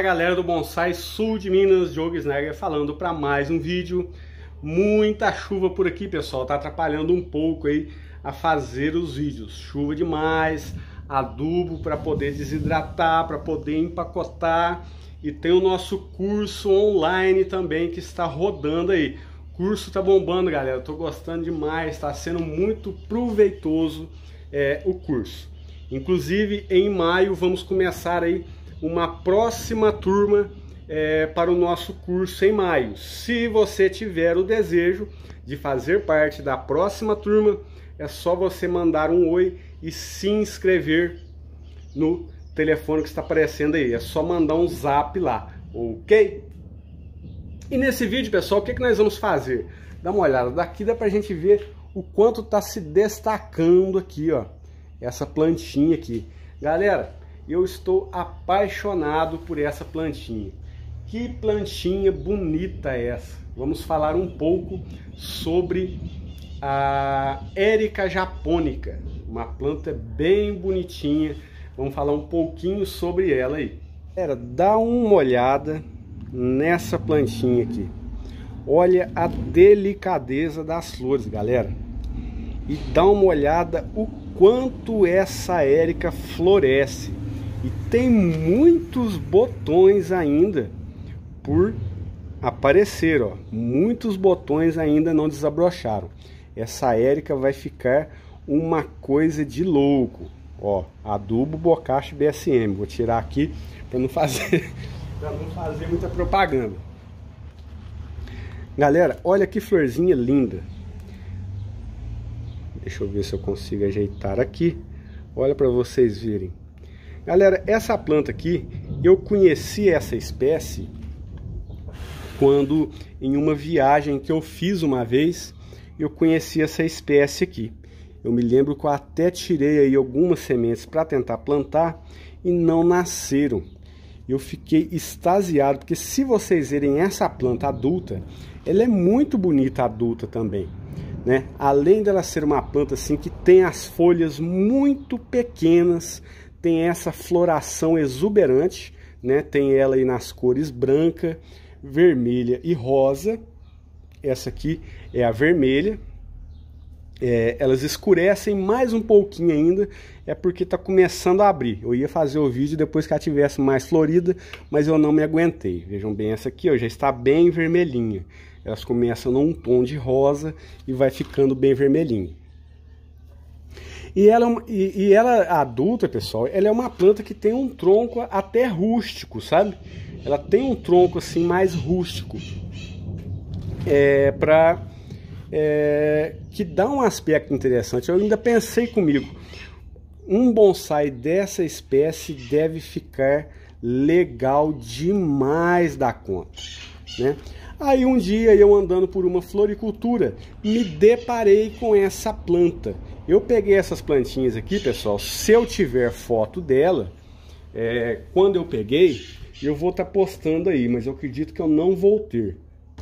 galera do Bonsai Sul de Minas, Diogo Snagger falando para mais um vídeo. Muita chuva por aqui, pessoal, tá atrapalhando um pouco aí a fazer os vídeos. Chuva demais, adubo para poder desidratar, para poder empacotar. E tem o nosso curso online também que está rodando aí. O curso tá bombando, galera, tô gostando demais, tá sendo muito proveitoso o curso. Inclusive, em maio vamos começar aí uma próxima turma para o nosso curso em maio. Se você tiver o desejo de fazer parte da próxima turma, é só você mandar um oi e se inscrever no telefone que está aparecendo aí. É só mandar um zap lá, ok? E nesse vídeo, pessoal, o que nós vamos fazer? Dá uma olhada, daqui dá pra gente ver o quanto está se destacando aqui, ó, essa plantinha aqui. Galera, eu estou apaixonado por essa plantinha. Que plantinha bonita é essa? Vamos falar um pouco sobre a Erica japonica, uma planta bem bonitinha. Vamos falar um pouquinho sobre ela aí. Galera, dá uma olhada nessa plantinha aqui. Olha a delicadeza das flores, galera. E dá uma olhada o quanto essa Erica floresce. E tem muitos botões ainda por aparecer, ó. Muitos botões ainda não desabrocharam. Essa Erica vai ficar uma coisa de louco. Ó, adubo Bokashi BSM. Vou tirar aqui para não fazer muita propaganda. Galera, olha que florzinha linda. Deixa eu ver se eu consigo ajeitar aqui. Olha para vocês verem. Galera, essa planta aqui, eu conheci essa espécie quando em uma viagem que eu fiz uma vez, eu conheci essa espécie aqui. Eu me lembro que eu até tirei aí algumas sementes para tentar plantar e não nasceram. Eu fiquei extasiado, porque se vocês verem essa planta adulta, ela é muito bonita adulta também, né? Além dela ser uma planta assim que tem as folhas muito pequenas, tem essa floração exuberante, né? Tem ela aí nas cores branca, vermelha e rosa. Essa aqui é a vermelha. Elas escurecem mais um pouquinho ainda, é porque está começando a abrir. Eu ia fazer o vídeo depois que ela tivesse mais florida, mas eu não me aguentei. Vejam bem, essa aqui ó, já está bem vermelhinha. Elas começam num tom de rosa e vai ficando bem vermelhinha. E ela adulta, pessoal, ela é uma planta que tem um tronco até rústico, sabe? Ela tem um tronco assim mais rústico, que dá um aspecto interessante. Eu ainda pensei comigo, um bonsai dessa espécie deve ficar legal demais da conta, né? Aí um dia eu andando por uma floricultura, me deparei com essa planta. Eu peguei essas plantinhas aqui, pessoal, se eu tiver foto dela, quando eu peguei, eu vou estar postando aí, mas eu acredito que eu não vou ter.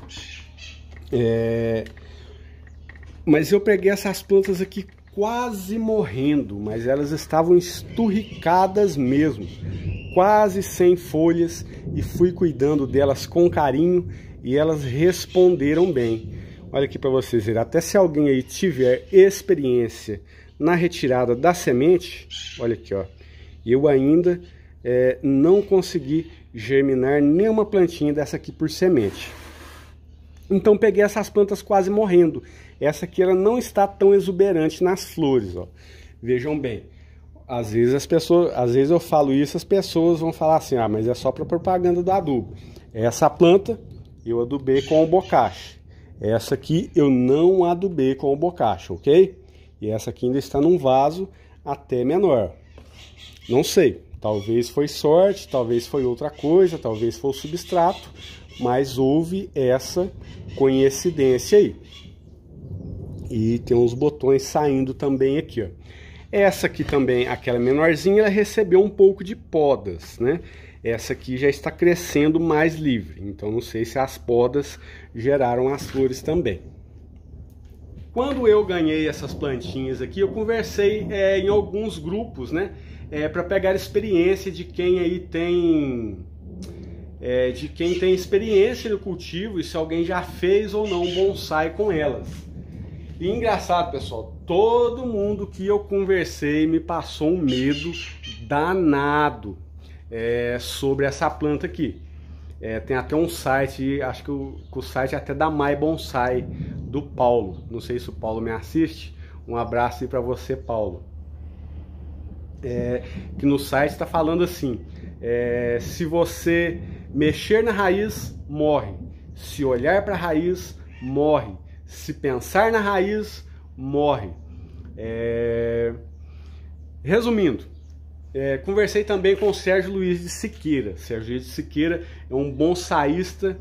Mas eu peguei essas plantas aqui quase morrendo, mas elas estavam esturricadas mesmo, quase sem folhas, e fui cuidando delas com carinho e elas responderam bem. Olha aqui para vocês verem, até se alguém aí tiver experiência na retirada da semente, olha aqui, ó, eu ainda não consegui germinar nenhuma plantinha dessa aqui por semente. Então peguei essas plantas quase morrendo. Essa aqui ela não está tão exuberante nas flores, ó. Vejam bem. Às vezes eu falo isso, as pessoas vão falar assim: "Ah, mas é só para propaganda do adubo". Essa planta eu adubei com o Bokashi. Essa aqui eu não adubei com o Bokashi, ok? E essa aqui ainda está num vaso até menor. Não sei, talvez foi sorte, talvez foi outra coisa, talvez foi o substrato, mas houve essa coincidência aí. E tem uns botões saindo também aqui, ó. Essa aqui também, aquela menorzinha, ela recebeu um pouco de podas, né? Essa aqui já está crescendo mais livre, então não sei se as podas geraram as flores também. Quando eu ganhei essas plantinhas aqui, eu conversei em alguns grupos, né? Para pegar experiência de quem aí tem de quem tem experiência no cultivo e se alguém já fez ou não um bonsai com elas. E engraçado, pessoal, todo mundo que eu conversei me passou um medo danado sobre essa planta aqui. Tem até um site, acho que o site é até da My Bonsai, do Paulo. Não sei se o Paulo me assiste. Um abraço aí para você, Paulo. Que no site está falando assim: se você mexer na raiz, morre. Se olhar para a raiz, morre. Se pensar na raiz, morre. Resumindo, conversei também com o Sérgio Luiz de Siqueira. Sérgio Luiz de Siqueira é um bonsaísta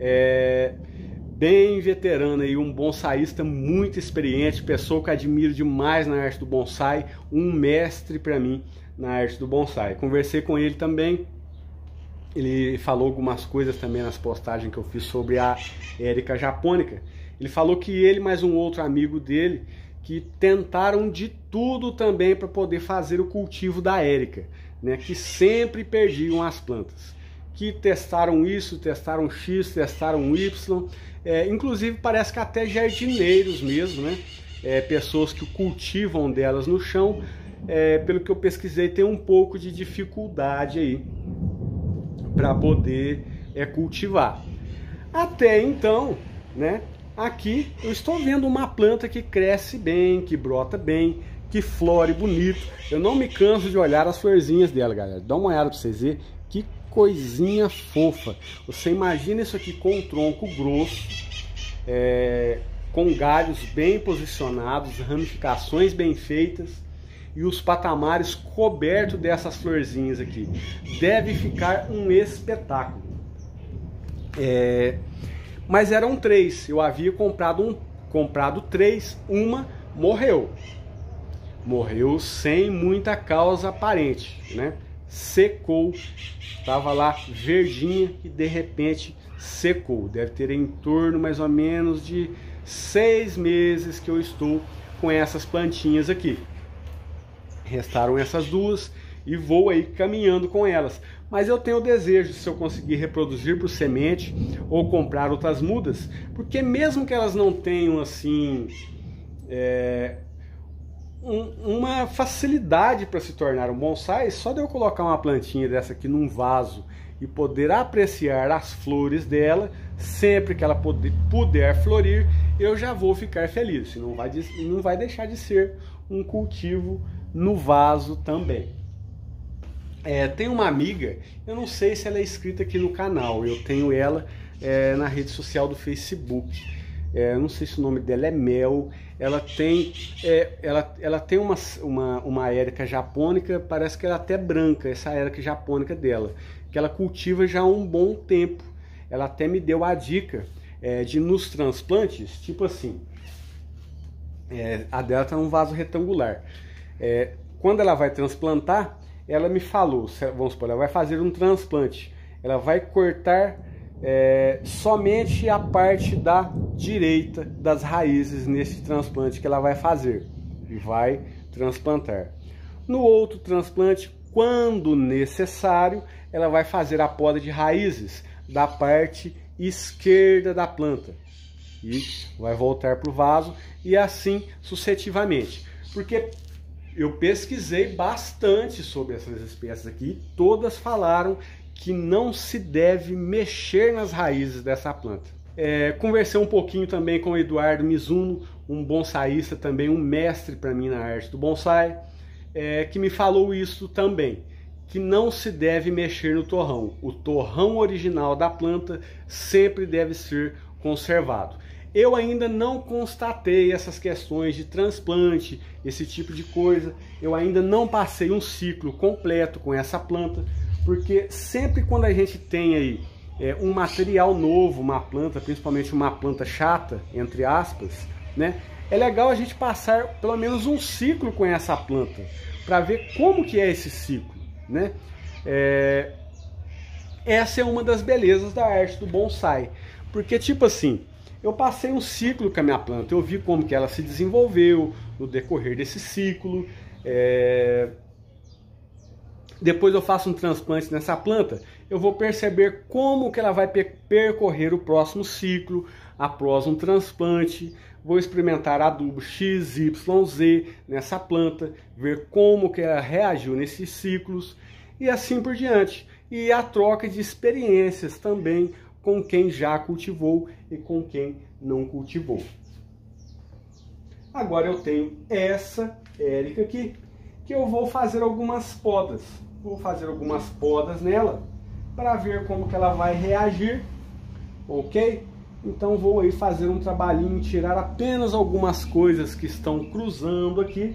bem veterano, aí, um bonsaísta muito experiente, pessoa que admiro demais na arte do bonsai, um mestre para mim na arte do bonsai. Conversei com ele também, ele falou algumas coisas também nas postagens que eu fiz sobre a Erica Japônica. Ele falou que ele mais um outro amigo dele que tentaram de tudo também para poder fazer o cultivo da Erica, né? Que sempre perdiam as plantas, que testaram isso, testaram X, testaram Y, inclusive parece que até jardineiros mesmo, né? Pessoas que cultivam delas no chão, pelo que eu pesquisei, tem um pouco de dificuldade aí para poder cultivar. Até então, né? Aqui eu estou vendo uma planta que cresce bem, que brota bem, que flore bonito. Eu não me canso de olhar as florzinhas dela, galera. Dá uma olhada para vocês verem que coisinha fofa. Você imagina isso aqui com um tronco grosso, com galhos bem posicionados, ramificações bem feitas e os patamares cobertos dessas florzinhas aqui. Deve ficar um espetáculo. Mas eram 3, eu havia comprado 3, uma morreu sem muita causa aparente, né? Secou, estava lá verdinha e de repente secou. Deve ter em torno mais ou menos de 6 meses que eu estou com essas plantinhas aqui. Restaram essas 2 e vou aí caminhando com elas. Mas eu tenho o desejo, se eu conseguir reproduzir por semente ou comprar outras mudas, porque mesmo que elas não tenham assim uma facilidade para se tornar um bonsai, só de eu colocar uma plantinha dessa aqui num vaso e poder apreciar as flores dela, sempre que ela puder florir, eu já vou ficar feliz. Não vai deixar de ser um cultivo no vaso também. Tem uma amiga, eu não sei se ela é inscrita aqui no canal, eu tenho ela na rede social do Facebook. Não sei se o nome dela é Mel. Ela tem uma Erica japônica, parece que ela é até branca, essa Erica japônica dela, que ela cultiva já há um bom tempo. Ela até me deu a dica de nos transplantes, tipo assim, a dela está num vaso retangular. Quando ela vai transplantar, ela me falou, vamos supor, ela vai fazer um transplante, ela vai cortar somente a parte da direita das raízes nesse transplante que ela vai fazer e vai transplantar. No outro transplante, quando necessário, ela vai fazer a poda de raízes da parte esquerda da planta e vai voltar para o vaso e assim sucessivamente, porque eu pesquisei bastante sobre essas espécies aqui, todas falaram que não se deve mexer nas raízes dessa planta. Conversei um pouquinho também com o Eduardo Mizuno, um bonsaísta também, um mestre para mim na arte do bonsai, que me falou isso também, que não se deve mexer no torrão. O torrão original da planta sempre deve ser conservado. Eu ainda não constatei essas questões de transplante, esse tipo de coisa. Eu ainda não passei um ciclo completo com essa planta, porque sempre quando a gente tem aí um material novo, uma planta, principalmente uma planta chata, entre aspas, né? É legal a gente passar pelo menos um ciclo com essa planta, para ver como que é esse ciclo, né? Essa é uma das belezas da arte do bonsai, porque tipo assim, eu passei um ciclo com a minha planta, eu vi como que ela se desenvolveu no decorrer desse ciclo. Depois eu faço um transplante nessa planta, eu vou perceber como que ela vai percorrer o próximo ciclo após um transplante. Vou experimentar adubo XYZ nessa planta, ver como que ela reagiu nesses ciclos e assim por diante. E a troca de experiências também com quem já cultivou e com quem não cultivou. Agora eu tenho essa Érica aqui, que eu vou fazer algumas podas. Vou fazer algumas podas nela para ver como que ela vai reagir, ok? Então vou aí fazer um trabalhinho, tirar apenas algumas coisas que estão cruzando aqui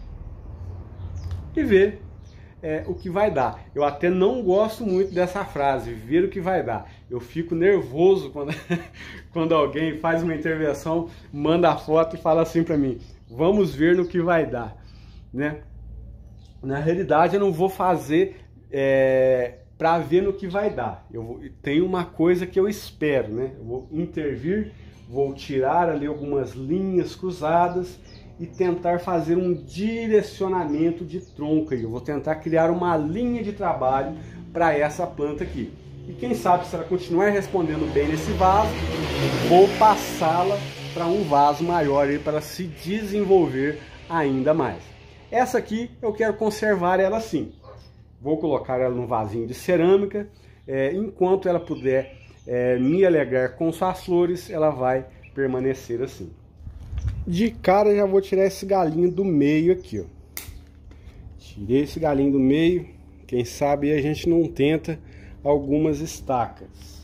e ver o que vai dar. Eu até não gosto muito dessa frase, ver o que vai dar. Eu fico nervoso quando alguém faz uma intervenção, manda a foto e fala assim para mim, vamos ver no que vai dar, né? Na realidade eu não vou fazer para ver no que vai dar. Tem uma coisa que eu espero, né? Eu vou intervir, vou tirar ali algumas linhas cruzadas e tentar fazer um direcionamento de tronco. Eu vou tentar criar uma linha de trabalho para essa planta aqui. E quem sabe, se ela continuar respondendo bem nesse vaso, vou passá-la para um vaso maior para se desenvolver ainda mais. Essa aqui eu quero conservar ela assim. Vou colocar ela num vasinho de cerâmica. Enquanto ela puder me alegrar com suas flores, ela vai permanecer assim. De cara já vou tirar esse galinho do meio aqui, ó. Tirei esse galinho do meio. Quem sabe a gente não tenta algumas estacas.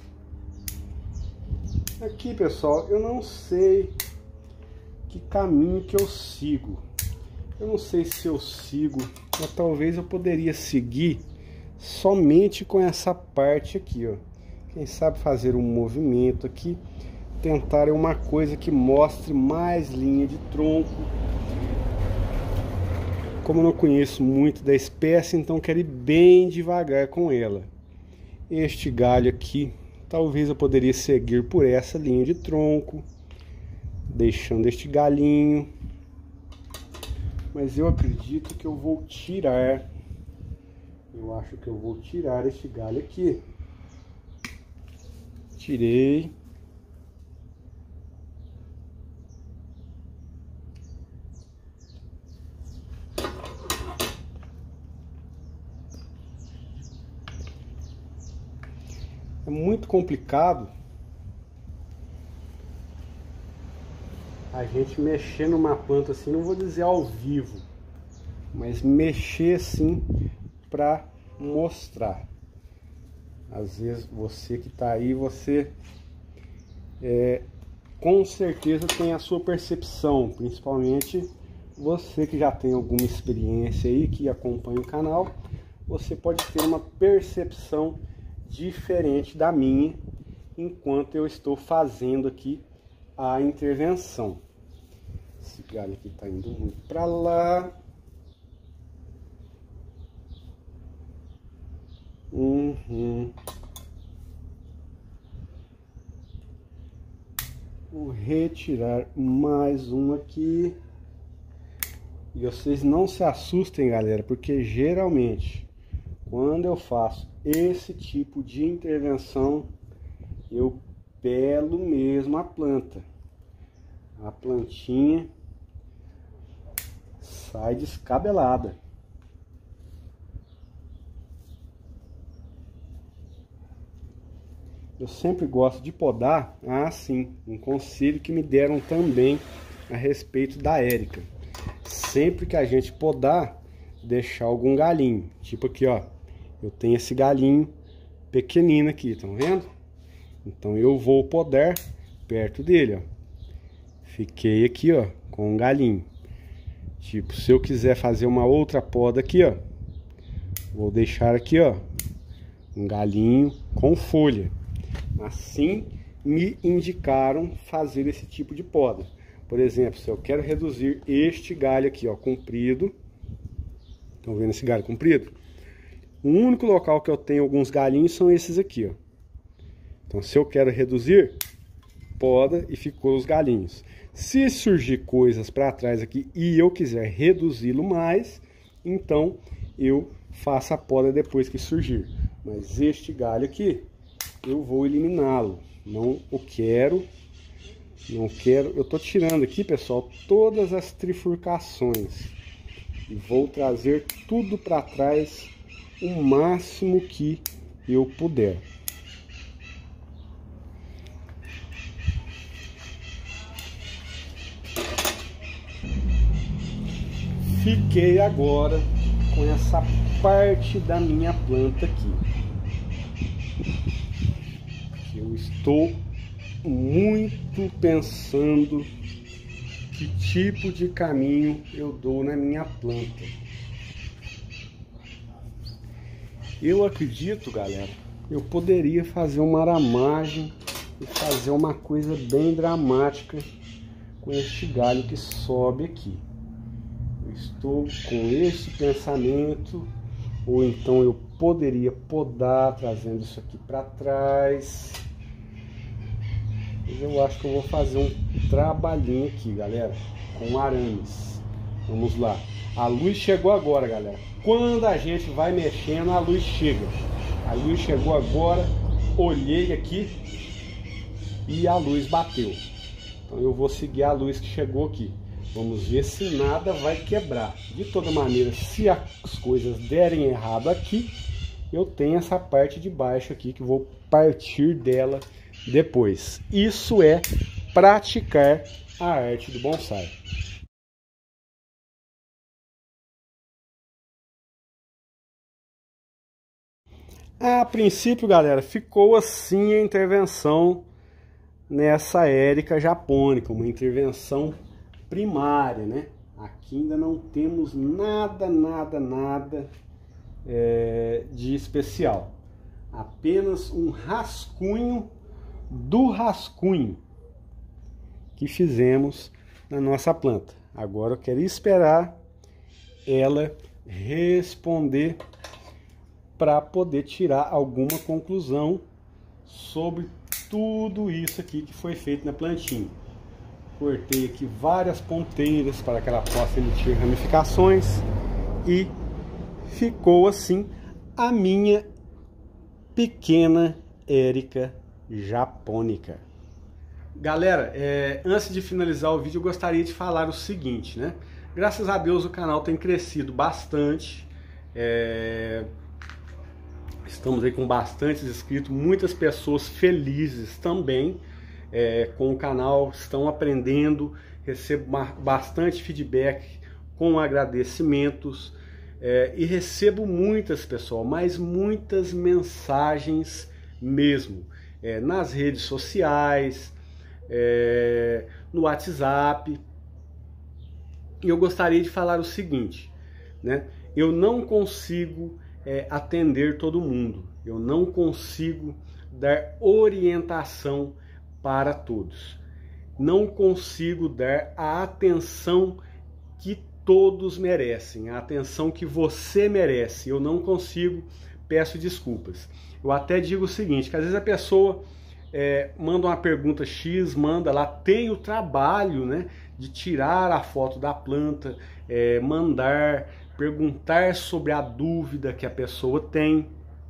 Aqui, pessoal, eu não sei que caminho que eu sigo. Eu não sei se eu sigo, ou talvez eu poderia seguir somente com essa parte aqui, ó. Quem sabe fazer um movimento aqui, tentar uma coisa que mostre mais linha de tronco. Como eu não conheço muito da espécie, então quero ir bem devagar com ela. Este galho aqui, talvez eu poderia seguir por essa linha de tronco, deixando este galinho. Mas eu acredito que eu vou tirar. Eu acho que eu vou tirar este galho aqui. Tirei. É muito complicado a gente mexer numa planta assim, não vou dizer ao vivo, mas mexer assim para mostrar. Às vezes você que está aí, você com certeza tem a sua percepção, principalmente você que já tem alguma experiência aí, que acompanha o canal, você pode ter uma percepção diferente da minha enquanto eu estou fazendo aqui a intervenção. Esse galho aqui está indo muito para lá. Vou retirar mais um aqui. E vocês não se assustem, galera, porque geralmente quando eu faço esse tipo de intervenção, eu pelo mesmo a planta. A plantinha sai descabelada. Eu sempre gosto de podar. Sim, um conselho que me deram também a respeito da Érica. Sempre que a gente podar, deixar algum galinho. Tipo aqui, ó. Eu tenho esse galinho pequenino aqui, estão vendo? Então eu vou podar perto dele, ó. Fiquei aqui, ó, com um galinho. Tipo, se eu quiser fazer uma outra poda aqui, ó, vou deixar aqui, ó, um galinho com folha. Assim me indicaram fazer esse tipo de poda. Por exemplo, se eu quero reduzir este galho aqui, ó, comprido. Estão vendo esse galho comprido? O único local que eu tenho alguns galinhos são esses aqui, ó. Então, se eu quero reduzir, poda e ficou os galinhos. Se surgir coisas para trás aqui e eu quiser reduzi-lo mais, então eu faço a poda depois que surgir. Mas este galho aqui, eu vou eliminá-lo. Não quero. Eu tô tirando aqui, pessoal, todas as trifurcações. E vou trazer tudo para trás o máximo que eu puder. Fiquei agora com essa parte da minha planta aqui. Eu estou muito pensando que tipo de caminho eu dou na minha planta. Eu acredito, galera, eu poderia fazer uma aramagem e fazer uma coisa bem dramática com este galho que sobe aqui. Eu estou com esse pensamento, ou então eu poderia podar trazendo isso aqui para trás. Mas eu acho que eu vou fazer um trabalhinho aqui, galera, com arames. Vamos lá. A luz chegou agora, galera. Quando a gente vai mexendo, a luz chega. A luz chegou agora, olhei aqui e a luz bateu. Então eu vou seguir a luz que chegou aqui. Vamos ver se nada vai quebrar. De toda maneira, se as coisas derem errado aqui, eu tenho essa parte de baixo aqui que vou partir dela depois. Isso é praticar a arte do bonsai. A princípio, galera, ficou assim a intervenção nessa Erica japônica, uma intervenção primária, né? Aqui ainda não temos nada de especial. Apenas um rascunho do rascunho que fizemos na nossa planta. Agora eu quero esperar ela responder para poder tirar alguma conclusão sobre tudo isso aqui que foi feito na plantinha. Cortei aqui várias ponteiras para que ela possa emitir ramificações e ficou assim a minha pequena Erica japônica. Galera, antes de finalizar o vídeo, eu gostaria de falar o seguinte, né? Graças a Deus o canal tem crescido bastante. Estamos aí com bastantes inscritos, muitas pessoas felizes também com o canal, estão aprendendo, recebo bastante feedback com agradecimentos e recebo muitas, pessoal, mas muitas mensagens mesmo, nas redes sociais, no WhatsApp. E eu gostaria de falar o seguinte, né? Eu não consigo atender todo mundo, eu não consigo dar orientação para todos, não consigo dar a atenção que todos merecem, a atenção que você merece. Eu não consigo, peço desculpas. Eu até digo o seguinte, que às vezes a pessoa manda uma pergunta X, manda lá, tem o trabalho, né, de tirar a foto da planta, mandar, perguntar sobre a dúvida que a pessoa tem.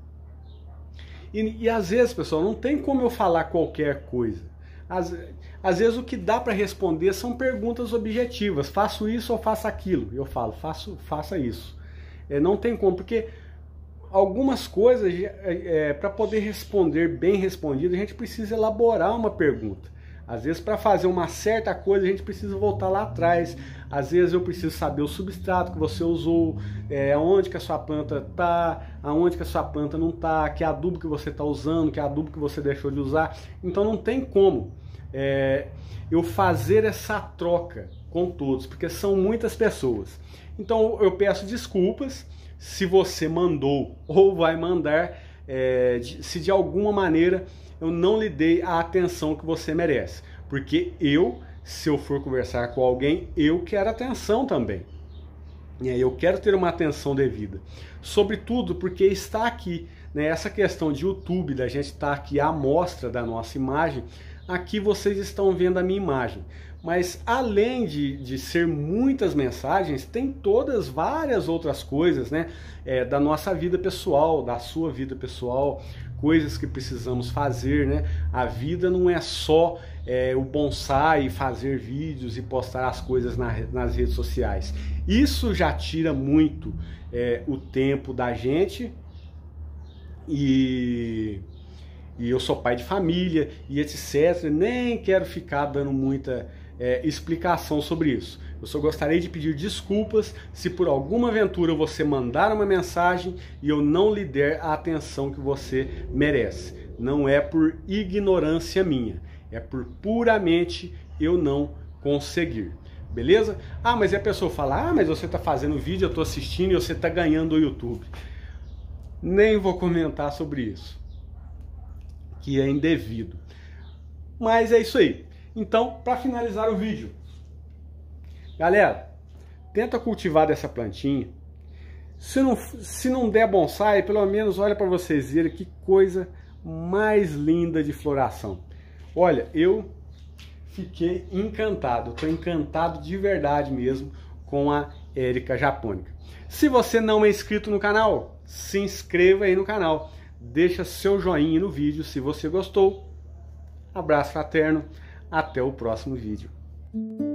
E às vezes, pessoal, não tem como eu falar qualquer coisa. Às vezes o que dá para responder são perguntas objetivas. Faço isso ou faço aquilo? Eu falo, faça isso. Não tem como, porque algumas coisas, para poder responder bem respondido, a gente precisa elaborar uma pergunta. Às vezes, para fazer uma certa coisa, a gente precisa voltar lá atrás. Às vezes, eu preciso saber o substrato que você usou, aonde que a sua planta está, aonde que a sua planta não está, que adubo que você está usando, que adubo que você deixou de usar. Então, não tem como eu fazer essa troca com todos, porque são muitas pessoas. Então, eu peço desculpas se você mandou ou vai mandar, se de alguma maneira eu não lhe dei a atenção que você merece. Porque se eu for conversar com alguém, eu quero atenção também. Eu quero ter uma atenção devida. Sobretudo porque está aqui né? Essa questão de YouTube, da gente estar aqui à mostra da nossa imagem, aqui vocês estão vendo a minha imagem. Mas além de ser muitas mensagens, tem todas várias outras coisas, né? Da nossa vida pessoal, da sua vida pessoal, coisas que precisamos fazer, né? A vida não é só o bonsai, fazer vídeos e postar as coisas nas redes sociais. Isso já tira muito o tempo da gente e eu sou pai de família e etc. Nem quero ficar dando muita explicação sobre isso. Eu só gostaria de pedir desculpas se por alguma aventura você mandar uma mensagem e eu não lhe der a atenção que você merece. Não é por ignorância minha, é por puramente eu não conseguir. Beleza? Ah, mas e a pessoa fala, ah, mas você está fazendo vídeo, eu estou assistindo e você está ganhando o YouTube. Nem vou comentar sobre isso, que é indevido. Mas é isso aí. Então, para finalizar o vídeo, galera, tenta cultivar dessa plantinha. Se não der bonsai, pelo menos olha para vocês verem que coisa mais linda de floração. Olha, eu fiquei encantado, estou encantado de verdade mesmo com a Erica Japônica. Se você não é inscrito no canal, se inscreva aí no canal, deixa seu joinha no vídeo se você gostou. Abraço fraterno, até o próximo vídeo.